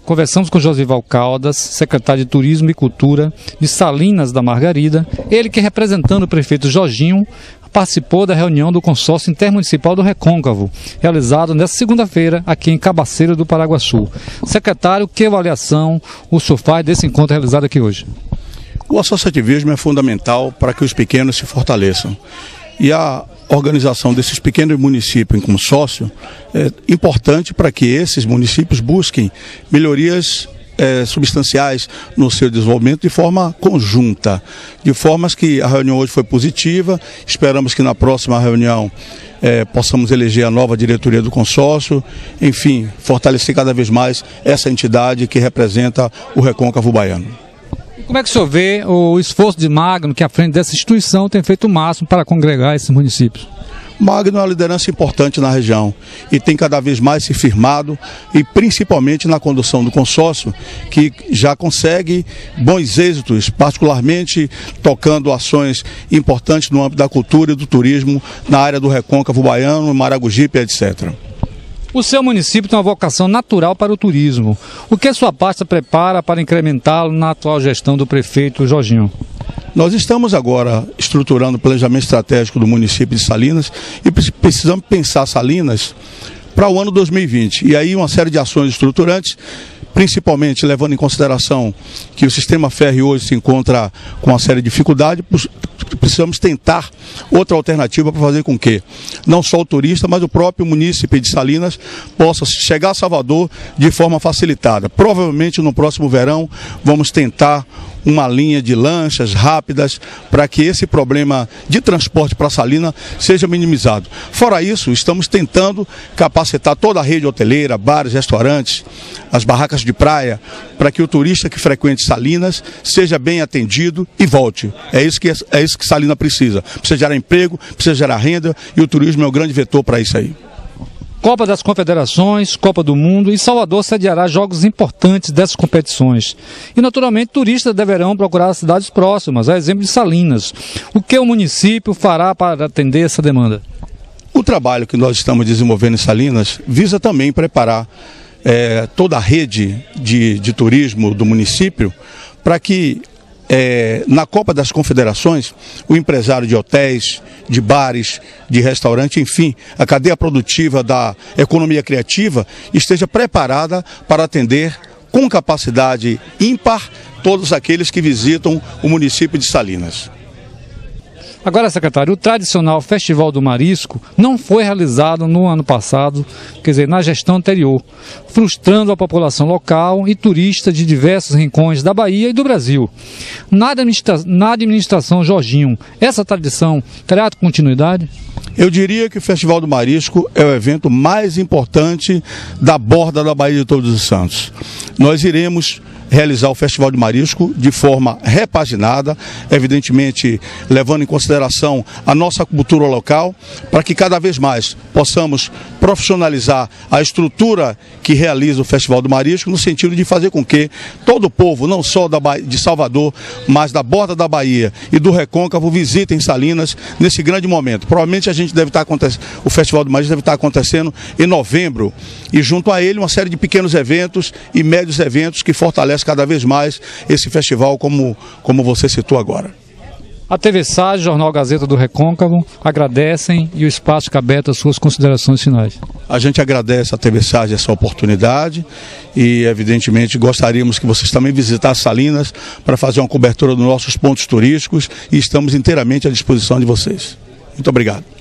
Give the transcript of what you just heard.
Conversamos com Josival Caldas, secretário de Turismo e Cultura de Salinas da Margarida, ele que, representando o prefeito Jorginho, participou da reunião do consórcio intermunicipal do Recôncavo, realizado nesta segunda-feira aqui em Cabaceira do Paraguaçu. Secretário, que avaliação o senhor faz desse encontro realizado aqui hoje? O associativismo é fundamental para que os pequenos se fortaleçam. E a organização desses pequenos municípios em consórcio é importante para que esses municípios busquem melhorias substanciais no seu desenvolvimento de forma conjunta, de formas que a reunião hoje foi positiva. Esperamos que na próxima reunião possamos eleger a nova diretoria do consórcio, enfim, fortalecer cada vez mais essa entidade que representa o Recôncavo baiano. Como é que o senhor vê o esforço de Magno, que à frente dessa instituição tem feito o máximo para congregar esses municípios? Magno é uma liderança importante na região e tem cada vez mais se firmado, e principalmente na condução do consórcio, que já consegue bons êxitos, particularmente tocando ações importantes no âmbito da cultura e do turismo na área do Recôncavo baiano, Maragogipe, etc. O seu município tem uma vocação natural para o turismo. O que a sua pasta prepara para incrementá-lo na atual gestão do prefeito Jorginho? Nós estamos agora estruturando o planejamento estratégico do município de Salinas e precisamos pensar Salinas para o ano 2020. E aí uma série de ações estruturantes, principalmente levando em consideração que o sistema férreo hoje se encontra com uma série de dificuldades. Precisamos tentar outra alternativa para fazer com que não só o turista, mas o próprio munícipe de Salinas possa chegar a Salvador de forma facilitada. Provavelmente no próximo verão vamos tentar uma linha de lanchas rápidas para que esse problema de transporte para Salinas seja minimizado. Fora isso, estamos tentando capacitar toda a rede hoteleira, bares, restaurantes, as barracas de praia, para que o turista que frequente Salinas seja bem atendido e volte. É isso que Salinas precisa. Precisa gerar emprego, precisa gerar renda, e o turismo é o grande vetor para isso aí. Copa das Confederações, Copa do Mundo, e Salvador sediará jogos importantes dessas competições. E, naturalmente, turistas deverão procurar cidades próximas, a exemplo de Salinas. O que o município fará para atender essa demanda? O trabalho que nós estamos desenvolvendo em Salinas visa também preparar toda a rede de turismo do município para que na Copa das Confederações, o empresário de hotéis, de bares, de restaurante, enfim, a cadeia produtiva da economia criativa esteja preparada para atender com capacidade ímpar todos aqueles que visitam o município de Salinas. Agora, secretário, o tradicional Festival do Marisco não foi realizado no ano passado, quer dizer, na gestão anterior, frustrando a população local e turistas de diversos rincões da Bahia e do Brasil. Na administração Jorginho, essa tradição terá continuidade? Eu diria que o Festival do Marisco é o evento mais importante da borda da Baía de Todos os Santos. Nós iremos realizar o Festival de Marisco de forma repaginada, evidentemente levando em consideração a nossa cultura local, para que cada vez mais possamos profissionalizar a estrutura que realiza o Festival do Marisco, no sentido de fazer com que todo o povo, não só de Salvador, mas da borda da Bahia e do Recôncavo, visitem Salinas nesse grande momento. Provavelmente o Festival do Marisco deve estar acontecendo em novembro, e junto a ele uma série de pequenos eventos e médios eventos que fortalecem cada vez mais esse festival, como você citou agora. A TV SAG, Jornal Gazeta do Recôncavo, agradecem, e o espaço fica aberto às suas considerações finais. A gente agradece à TV SAG essa oportunidade e, evidentemente, gostaríamos que vocês também visitassem Salinas para fazer uma cobertura dos nossos pontos turísticos, e estamos inteiramente à disposição de vocês. Muito obrigado.